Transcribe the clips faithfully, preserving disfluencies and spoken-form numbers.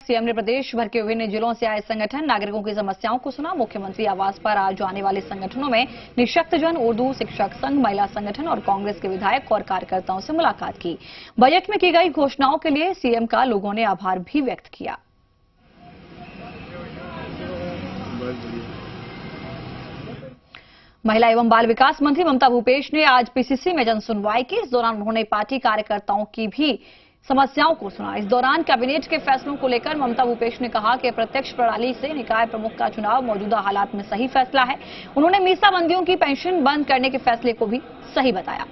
CM ने प्रदेश भर के विभिन्न जिलों से आए संगठन, नागरिकों की समस्याओं को सुना। मुख्यमंत्री आवास पर आज आने वाले संगठनों में निःशक्तजन, उर्दू शिक्षक संघ, महिला संगठन और कांग्रेस के विधायक और कार्यकर्ताओं से मुलाकात की। बजट में की गई घोषणाओं के लिए सीएम का लोगों ने आभार भी व्यक्त किया। महिला एवं बाल विकास मंत्री ममता भूपेश ने आज पीसीसी में जन सुनवाई की। इस दौरान उन्होंने पार्टी कार्यकर्ताओं की भी समस्याओं को सुना। इस दौरान कैबिनेट के फैसलों को लेकर ममता भूपेश ने कहा कि प्रत्यक्ष प्रणाली से निकाय प्रमुख का चुनाव मौजूदा हालात में सही फैसला है। उन्होंने मीसाबंदियों की पेंशन बंद करने के फैसले को भी सही बताया।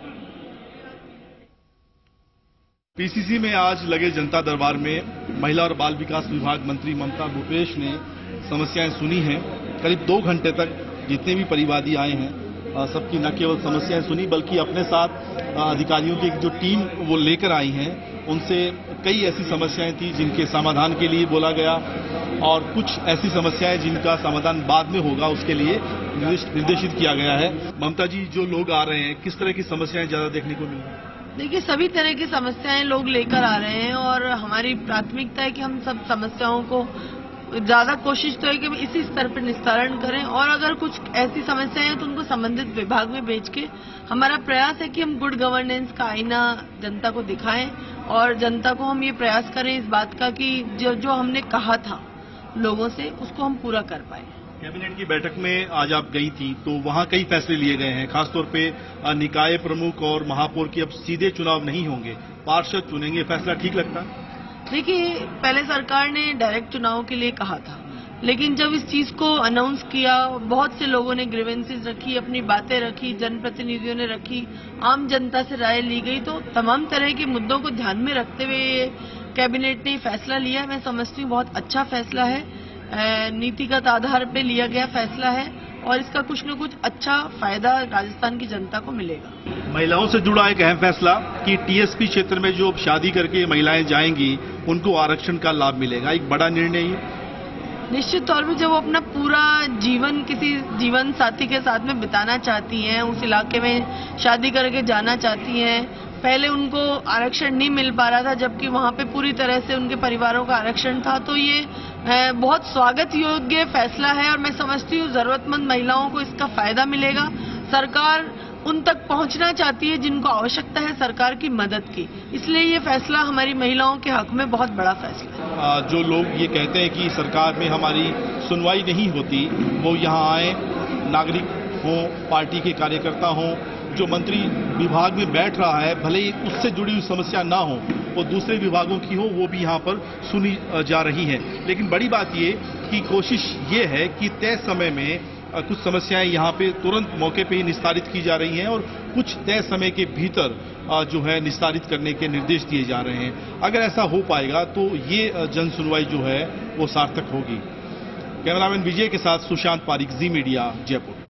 पीसीसी में आज लगे जनता दरबार में महिला और बाल विकास विभाग मंत्री ममता भूपेश ने समस्याएं सुनी हैं। करीब दो घंटे तक जितने भी परिवादी आए हैं सबकी न केवल समस्याएं सुनी, बल्कि अपने साथ अधिकारियों की जो टीम वो लेकर आई हैं, उनसे कई ऐसी समस्याएं थी जिनके समाधान के लिए बोला गया और कुछ ऐसी समस्याएं जिनका समाधान बाद में होगा उसके लिए निर्देशित किया गया है। ममता जी, जो लोग आ रहे हैं, किस तरह की समस्याएं ज्यादा देखने को मिल रही हैं? देखिए, सभी तरह की समस्याएं लोग लेकर आ रहे हैं और हमारी प्राथमिकता है कि हम सब समस्याओं को ज्यादा कोशिश तो है कि इसी स्तर पर निस्तारण करें और अगर कुछ ऐसी समस्याएं हैं तो उनको संबंधित विभाग में भेज के हमारा प्रयास है कि हम गुड गवर्नेंस का आईना जनता को दिखाएं और जनता को हम ये प्रयास करें इस बात का कि जो जो हमने कहा था लोगों से उसको हम पूरा कर पाए। कैबिनेट की बैठक में आज आप गई थी तो वहां कई फैसले लिए गए हैं, खासतौर पे निकाय प्रमुख और महापौर की अब सीधे चुनाव नहीं होंगे, पार्षद चुनेंगे। फैसला ठीक लगता है? देखिए, पहले सरकार ने डायरेक्ट चुनाव के लिए कहा था, लेकिन जब इस चीज को अनाउंस किया, बहुत से लोगों ने ग्रीवेंसेस रखी, अपनी बातें रखी, जनप्रतिनिधियों ने रखी, आम जनता से राय ली गई, तो तमाम तरह के मुद्दों को ध्यान में रखते हुए कैबिनेट ने फैसला लिया। मैं समझती हूँ बहुत अच्छा फैसला है, नीतिगत आधार पर लिया गया फैसला है और इसका कुछ न कुछ अच्छा फायदा राजस्थान की जनता को मिलेगा। महिलाओं से जुड़ा एक अहम फैसला कि टीएसपी क्षेत्र में जो शादी करके महिलाएं जाएंगी उनको आरक्षण का लाभ मिलेगा, एक बड़ा निर्णय है। निश्चित तौर पर जब वो अपना पूरा जीवन किसी जीवन साथी के साथ में बिताना चाहती हैं, उस इलाके में शादी करके जाना चाहती हैं, पहले उनको आरक्षण नहीं मिल पा रहा था जबकि वहां पे पूरी तरह से उनके परिवारों का आरक्षण था, तो ये बहुत स्वागत योग्य फैसला है और मैं समझती हूँ जरूरतमंद महिलाओं को इसका फायदा मिलेगा। सरकार उन तक पहुंचना चाहती है जिनको आवश्यकता है सरकार की मदद की, इसलिए ये फैसला हमारी महिलाओं के हक में बहुत बड़ा फैसला है। जो लोग ये कहते हैं कि सरकार में हमारी सुनवाई नहीं होती, वो यहाँ आए, नागरिक हों, पार्टी के कार्यकर्ता हों, जो मंत्री विभाग में बैठ रहा है भले ही उससे जुड़ी हुई समस्या ना हो, वो दूसरे विभागों की हो, वो भी यहाँ पर सुनी जा रही है। लेकिन बड़ी बात ये कि कोशिश ये है कि तय समय में कुछ समस्याएं यहाँ पे तुरंत मौके पे ही निस्तारित की जा रही हैं और कुछ तय समय के भीतर जो है निस्तारित करने के निर्देश दिए जा रहे हैं। अगर ऐसा हो पाएगा तो ये जन सुनवाई जो है वो सार्थक होगी। कैमरामैन विजय के साथ सुशांत पारिक, जी मीडिया, जयपुर।